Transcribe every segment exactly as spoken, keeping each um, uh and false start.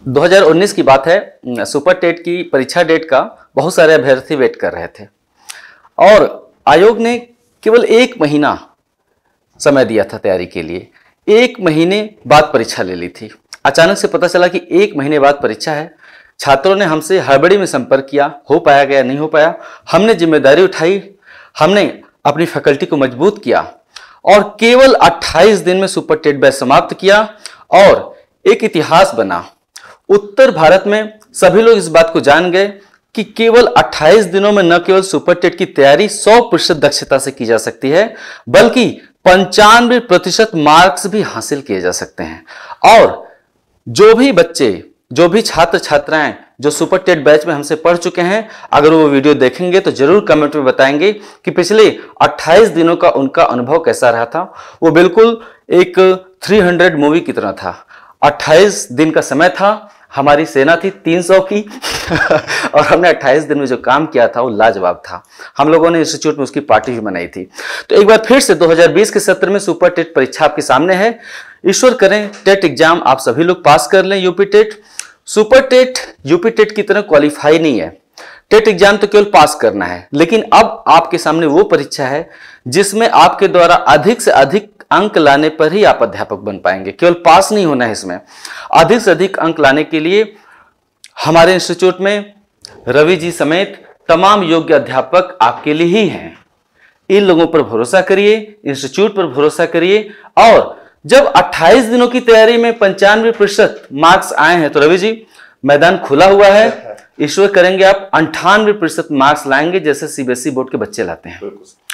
दो हज़ार उन्नीस की बात है। सुपर टेट की परीक्षा डेट का बहुत सारे अभ्यर्थी वेट कर रहे थे और आयोग ने केवल एक महीना समय दिया था तैयारी के लिए। एक महीने बाद परीक्षा ले ली थी। अचानक से पता चला कि एक महीने बाद परीक्षा है। छात्रों ने हमसे हड़बड़ी में संपर्क किया, हो पाया गया नहीं हो पाया। हमने जिम्मेदारी उठाई, हमने अपनी फैकल्टी को मजबूत किया और केवल अट्ठाईस दिन में सुपर टेट बैच समाप्त किया और एक इतिहास बना। उत्तर भारत में सभी लोग इस बात को जान गए कि केवल अट्ठाईस दिनों में न केवल सुपर टेट की तैयारी सौ प्रतिशत दक्षता से की जा सकती है, बल्कि पंचानवे प्रतिशत मार्क्स भी हासिल किए जा सकते हैं। और जो भी बच्चे, जो भी छात्र छात्राएं जो सुपर टेट बैच में हमसे पढ़ चुके हैं, अगर वो वीडियो देखेंगे तो जरूर कमेंट में बताएंगे कि पिछले अट्ठाईस दिनों का उनका अनुभव कैसा रहा था। वो बिल्कुल एक तीन सौ मूवी की तरह था। अट्ठाईस दिन का समय था, हमारी सेना थी तीन सौ की और हमने अट्ठाईस दिन में जो काम किया था वो लाजवाब था। हम लोगों ने इंस्टीट्यूट में उसकी पार्टी भी मनाई थी। तो एक बार फिर से दो हज़ार बीस के सत्र में सुपर टेट परीक्षा आपके सामने है। ईश्वर करें टेट एग्जाम आप सभी लोग पास कर लें। UP TET, super TET UP TET की तरह क्वालिफाई नहीं है। टेट एग्जाम तो केवल पास करना है, लेकिन अब आपके सामने वो परीक्षा है जिसमें आपके द्वारा अधिक से अधिक अंक लाने पर ही आप अध्यापक बन पाएंगे। केवल पास नहीं होना है, इसमें अधिक से अधिक अंक लाने के लिए हमारे इंस्टीट्यूट में रवि जी समेत तमाम योग्य अध्यापक आपके लिए ही हैं। इन लोगों पर भरोसा करिए, इंस्टीट्यूट पर भरोसा करिए और जब अट्ठाईस दिनों की तैयारी में पंचानवे प्रतिशत मार्क्स आए हैं तो रवि जी मैदान खुला हुआ है। ईश्वर करेंगे आप अंठानवे प्रतिशत मार्क्स लाएंगे जैसे सीबीएसई बोर्ड के बच्चे लाते हैं।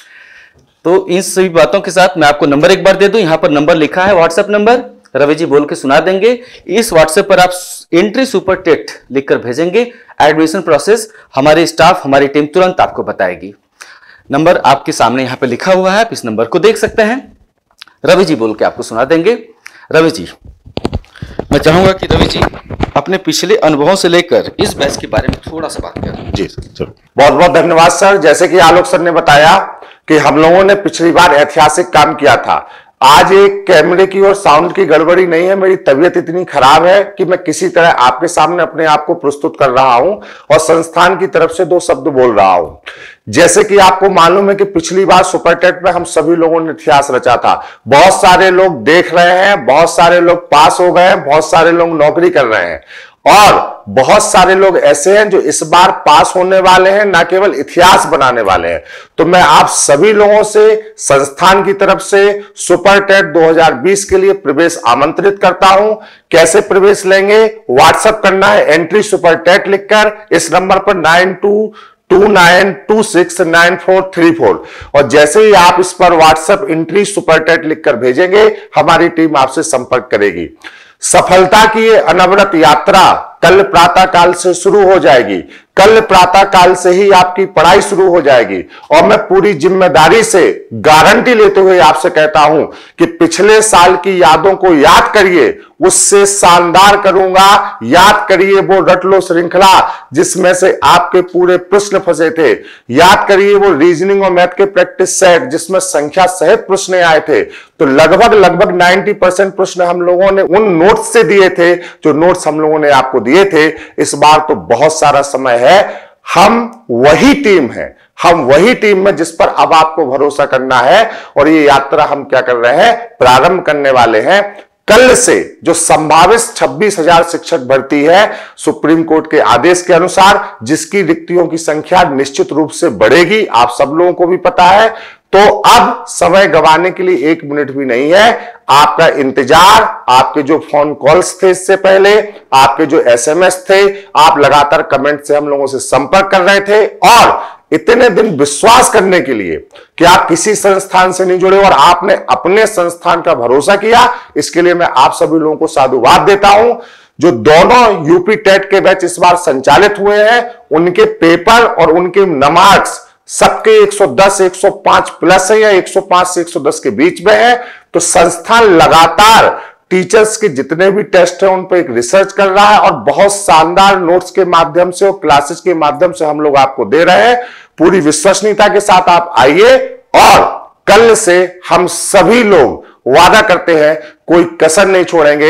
तो इन सभी बातों के साथ मैं आपको नंबर एक बार दे दूं। यहां पर नंबर लिखा है, व्हाट्सएप नंबर रवि जी बोल के सुना देंगे। इस व्हाट्सएप पर आप एंट्री सुपर टेट लिखकर भेजेंगे। एडमिशन प्रोसेस हमारी स्टाफ, हमारी टीम तुरंत आपको बताएगी। नंबर आपके सामने यहां पे लिखा हुआ है, आप इस नंबर को देख सकते हैं। रवि जी बोल के आपको सुना देंगे। रवि जी, मैं चाहूंगा कि रवि जी अपने पिछले अनुभवों से लेकर इस बैच के बारे में थोड़ा सा बात करें। जी सर, बहुत बहुत धन्यवाद सर। जैसे कि आलोक सर ने बताया कि हम लोगों ने पिछली बार ऐतिहासिक काम किया था। आज एक कैमरे की और साउंड की गड़बड़ी नहीं है, मेरी तबीयत इतनी खराब है कि मैं किसी तरह आपके सामने अपने आप को प्रस्तुत कर रहा हूं और संस्थान की तरफ से दो शब्द बोल रहा हूं। जैसे कि आपको मालूम है कि पिछली बार सुपर टेट में हम सभी लोगों ने इतिहास रचा था। बहुत सारे लोग देख रहे हैं, बहुत सारे लोग पास हो गए हैं, बहुत सारे लोग नौकरी कर रहे हैं और बहुत सारे लोग ऐसे हैं जो इस बार पास होने वाले हैं, ना केवल इतिहास बनाने वाले हैं। तो मैं आप सभी लोगों से संस्थान की तरफ से सुपर टेट दो हज़ार बीस के लिए प्रवेश आमंत्रित करता हूं। कैसे प्रवेश लेंगे? व्हाट्सएप करना है एंट्री सुपर टेट लिखकर इस नंबर पर nine two two nine two six nine four three four और जैसे ही आप इस पर व्हाट्सएप एंट्री सुपर टेट लिखकर भेजेंगे, हमारी टीम आपसे संपर्क करेगी। सफलता की ये अनवरत यात्रा कल प्रातः काल से शुरू हो जाएगी। कल प्रातः काल से ही आपकी पढ़ाई शुरू हो जाएगी और मैं पूरी जिम्मेदारी से गारंटी लेते हुए आपसे कहता हूं कि पिछले साल की यादों को याद करिए, उससे शानदार करूंगा। याद करिए वो रट लो श्रृंखला जिसमें से आपके पूरे प्रश्न फंसे थे। याद करिए वो रीजनिंग और मैथ के प्रैक्टिस सेट जिसमें संख्या सहित प्रश्न आए थे। तो लगभग लगभग नब्बे परसेंट प्रश्न हम लोगों ने उन नोट्स से दिए थे जो नोट्स हम लोगों ने आपको दिए थे। इस बार तो बहुत सारा समय है। हम वही टीम है, हम वही टीम में जिस पर अब आपको भरोसा करना है और ये यात्रा हम क्या कर रहे हैं, प्रारंभ करने वाले हैं। कल से जो संभावित छब्बीस हजार शिक्षक भर्ती है, सुप्रीम कोर्ट के आदेश के अनुसार जिसकी रिक्तियों की संख्या निश्चित रूप से बढ़ेगी, आप सब लोगों को भी पता है। तो अब समय गंवाने के लिए एक मिनट भी नहीं है। आपका इंतजार, आपके जो फोन कॉल्स थे इससे पहले, आपके जो एसएमएस थे, आप लगातार कमेंट से हम लोगों से संपर्क कर रहे थे और इतने दिन विश्वास करने के लिए कि आप किसी संस्थान से नहीं जुड़े और आपने अपने संस्थान का भरोसा किया, इसके लिए मैं आप सभी लोगों को साधुवाद देता हूं। जो दोनों यूपी टेट के बैच इस बार संचालित हुए हैं, उनके पेपर और उनके मार्क्स सबके एक सौ दस एक सौ पाँच प्लस है या एक सौ पाँच से एक सौ दस के बीच में है। तो संस्थान लगातार टीचर्स के जितने भी टेस्ट हैं उन पर एक रिसर्च कर रहा है और बहुत शानदार नोट्स के माध्यम से और क्लासेस के माध्यम से हम लोग आपको दे रहे हैं। पूरी विश्वसनीयता के साथ आप आइए और कल से हम सभी लोग वादा करते हैं कोई कसर नहीं छोड़ेंगे।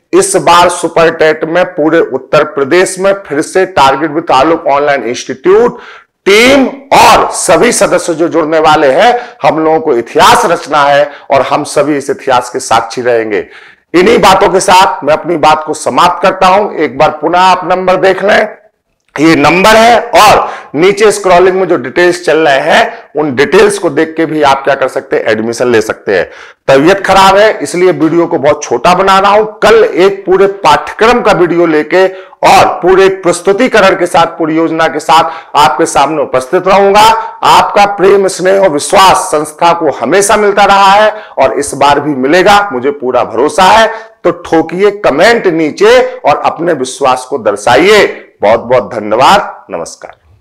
इस बार सुपर टेट में पूरे उत्तर प्रदेश में फिर से target with Alok online institute team और सभी सदस्य जो जुड़ने वाले हैं, हम लोगों को इतिहास रचना है और हम सभी इस इतिहास के साक्षी रहेंगे। इन्हीं बातों के साथ मैं अपनी बात को समाप्त करता हूं। एक बार पुनः आप नंबर देख लें, ये नंबर है और नीचे स्क्रॉलिंग में जो डिटेल्स चल रहे हैं उन डिटेल्स को देख के भी आप क्या कर सकते हैं, एडमिशन ले सकते हैं। तबीयत खराब है इसलिए वीडियो को बहुत छोटा बना रहा हूं। कल एक पूरे पाठ्यक्रम का वीडियो लेके और पूरे प्रस्तुतिकरण के साथ, पूरी योजना के साथ आपके सामने उपस्थित रहूंगा। आपका प्रेम, स्नेह और विश्वास संस्था को हमेशा मिलता रहा है और इस बार भी मिलेगा, मुझे पूरा भरोसा है। तो ठोकिए कमेंट नीचे और अपने विश्वास को दर्शाइए। बहुत बहुत धन्यवाद। नमस्कार।